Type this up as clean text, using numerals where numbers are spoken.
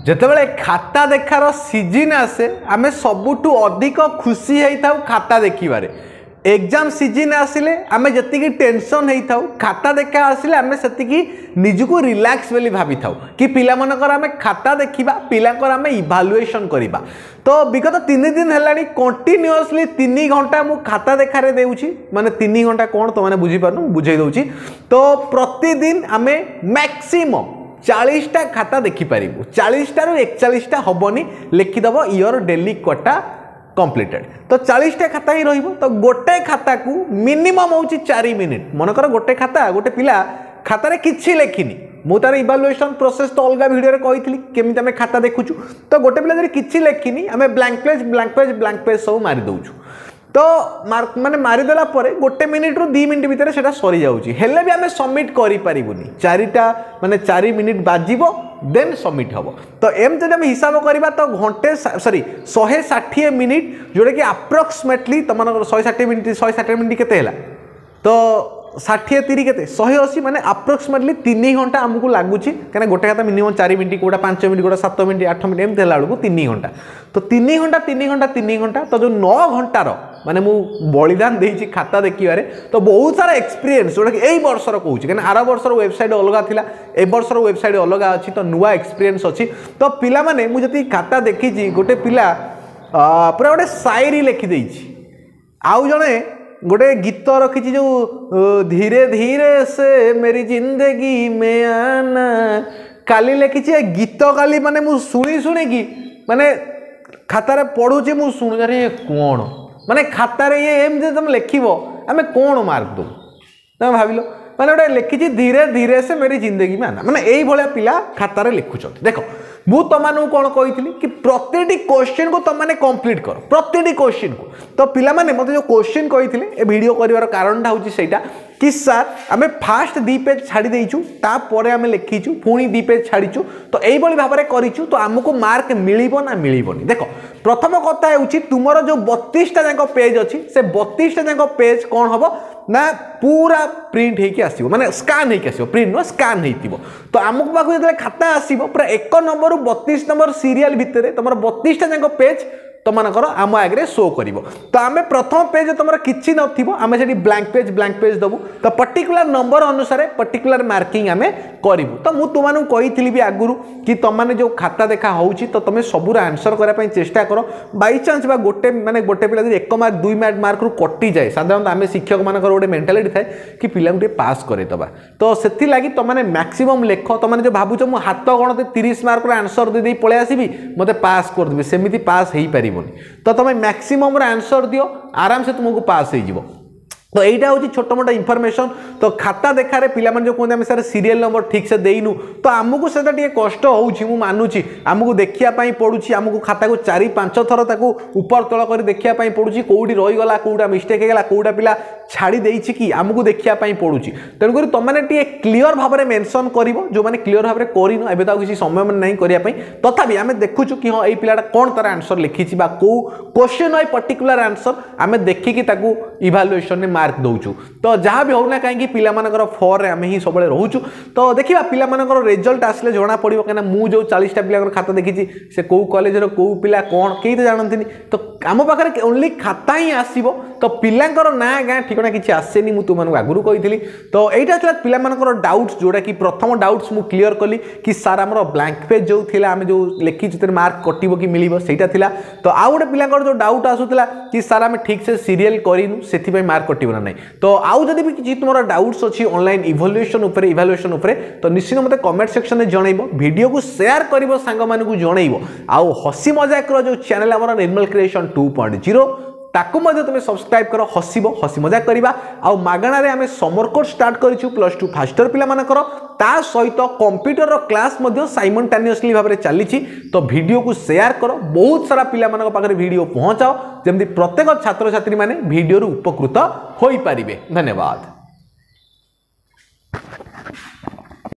जितेबाला खाता देखार सीजन आसे आमे सबुठु अधिक खुशी होता खाता देखिबारे। एग्जाम सीजन आसिले आमे जति टेंशन होता खाता देखा आसिले आमे सेतिकी निजको रिलैक्स बोली भाभी थाउ कि पिला मनकर आमे खाता देखिबा पिलाकर आमे इवैल्यूएशन करिबा। तो विगत 3 दिन हेलानी कंटिन्यूअसली 3 घंटा मु खाता देखारे देउची माने 3 घंटा कोन तो माने बुझी पारनु बुझाई दउची। तो प्रतिदिन आमे मैक्सिमम 40टा खाता देखि पारिबु 40टा रु 41टा हबनी लिखिदब योर डेली क्वाटा कंप्लीटेड। तो 40टा खाता ही रहिबो। तो गोटे खाता को मिनिमम होची 4 मिनिट मनकर गोटे खाता गोटे पिला खाता रे किछि लेखिनी मु तार इवैल्यूएशन प्रोसेस तो अलग वीडियो रे कहितली केमिति हमें खाता देखुछु। तो गोटे पिला जरी किछि लेखिनी हमें ब्लैंक पेज सब मारि दउछु। तो माने मारि देला परे गोटे मिनिट रु 2 मिनिट भितर सेटा सरी जाउची हेले भी हमें सबमिट करि परिबुनी 4टा माने 4 मिनिट बाजिबो देन सबमिट हबो। तो एम जब हम हिसाब करबा तो घंटे सॉरी 160 मिनिट जोड़े कि अप्रोक्सीमेटली तमन 160 मिनिट केते हला तो 60 30 केते 180 माने अप्रोक्सीमेटली 3 घंटा हमको लागुची कना गोटे खाता minimum 4 minute quota 5 minute quota 7 minute 8 minute एम देला बेलू 3 घंटा। तो 3 घंटा तो जो 9 घंटार माने मु बलिदान देइची खाता देखिबारे। तो बहुत सारा एक्सपीरियंस जोटा कि एई वर्षर कहूची कना आरा वर्षर वेबसाइट अलगा थिला ए वर्षर वेबसाइट अलगा अछि तो नुवा एक्सपीरियंस अछि। तो पिला माने मु जति खाता देखिची गोटे पिला पूरा गोटे शायरी लिखि देइची आउ जणे गोटे गीत रखी जो धीरे धीरे से मेरी जिंदगी में आना काली लिखी गीत काली माने मु शुणी कि माने खातार पढ़ुचे मु शुणी अरे कौन माने खातार ये एम जे तुम लिखब आम कौन मार्क दो तुम भाविल माने गोटे लिखी धीरे धीरे से मेरी जिंदगी में आना माने यही भाया पिला खातार लिखुंट। देख मु तुमको कौन कही कि प्रति क्वेश्चन को तुम कंप्लीट कर प्रति क्वेश्चन को। तो पिला माने मते जो क्वेश्चन कही ए वीडियो कर कारण हूँ सहीटा कि सर आम फास्ट 2 पेज छाड़ी देचु तापर आम लिखीचु पुणी 2 पेज छाड़ीचु तो यही भाव में करूँ तो आमको मार्क मिलिबो ना मिलिबोनी। देख प्रथम कथा है तुमर जो 32टा जाक पेज अच्छी से 32टा जाक पेज कौन हम ना पूरा प्रिंट होके आसो माने स्कान होके आसो प्रिंट नुह स्कान हो। तो आमको पाक जो खाता आसो पूरा 1 नंबर 32 नंबर सीरियल भितर तुम 32टा जाक पेज तुमकर आम आगे शो कर। तो आम प्रथम पेज तुम किसी नम से ब्लैंक पेज दबू तो पर्टिकुलर नंबर अनुसार पर्टिकुलर मार्किंग आम करूँ। तो मुझे तुमको कही भी आगुरी कि तुमने जो खाता देखा हो तो तुम सबूर आंसर करने चेष्टा कर बाई चान्स गोटे माने गोटे पिला 1 मार्क 2 मार्क रु कटि जाए साधारणतः आम शिक्षक मान गोटे मेंटालिटी थाए कि पिला पास करदेवा। तो से लगी तुमने मैक्सिमम लेख तुमने जो भावुच मु हाथ गणते 30 मार्क आंसर दे पलि आसबि मते पास करदेवी सेमती पास हो पार। तो तुम मैक्सिमम आंसर दियो आराम से तुमको पास हो। तो यहीटा हूँ छोट मोटा इनफॉरमेशन। तो खाता देखारे पिला जो कहते सर सीरियल नंबर ठीक से देनु तो आमको से कष्ट हो मानुची आमको देखापी पड़ुची आमको खाता को 4-5 थर ऊपर तल कर देखापी पड़ुची कौटी रहीगला कौटा मिस्टेक होगा कौटा पिला छाड़ी देछि कि आमको देखापी पड़ुची। तेणुक तुमने क्लीयर भाव में मेंशन कर जो मैंने क्लीयर भाव में करन एवं तो किसी समय में नहीं करने तथापि आम देखुचु कि हाँ ये पिलाटा कौन तार आंसर लिखी कौ क्वेश्चन वाई पर्टिकुलर आंसर आम देखिकी इवैल्यूएशन में मार्क दौचु। तो जहाँ भी होना कहीं पिला फॉर आम ही सब रोचु। तो देखा पिला रिजल्ट आसले जना पड़ो कहीं मुझे जो 40टा पिला खाता देखी से कौ कॉलेज कौ पिला कौन कई तो जानती। तो आम पाखे ओनली खाता ही आसो तो पिलांकर ना गाँ ठिकना किसी आसेनी मुझे तुमको आगुरी कही। तो यहाँ पिला डाउट्स जोड़ा कि प्रथम डाउट्स मुझे क्लीयर कली कि सार आम ब्लैंक पेज जो थी आम जो लिखी मार्क कटो कि मिल सहीटा था। तो आउ गोटे पिला जो डाउट आसूला कि सार आम ठीक से सीरियल करूँ से मार्क कटो ना नहीं। तो आउ जदि भी किसी तुम डाउट्स अच्छी ऑनलाइन इवैल्यूएशन उपरे तो निश्चित मत कमेंट सेक्शन में जनइब वीडियो को शेयर कर सांग मानू जनइब आउ हसी मजाक जो चैनल आम निर्मल क्रिएशन 2.0 ताकू मध्य तुम सब्सक्राइब कर हसब हसी मजाक करवा आउ मागणार आम समर कोर्स स्टार्ट करूँ +2 फास्टर पिला मानकर ता सहित कंप्यूटर क्लास साइमल्टेनियसली भाव में चली। तो वीडियो को शेयर कर बहुत सारा पिला मानक पाखरे वीडियो पहुँचाओ जमती प्रत्येक छात्र छात्री माने वीडियो उपकृत हो पारिबे। धन्यवाद।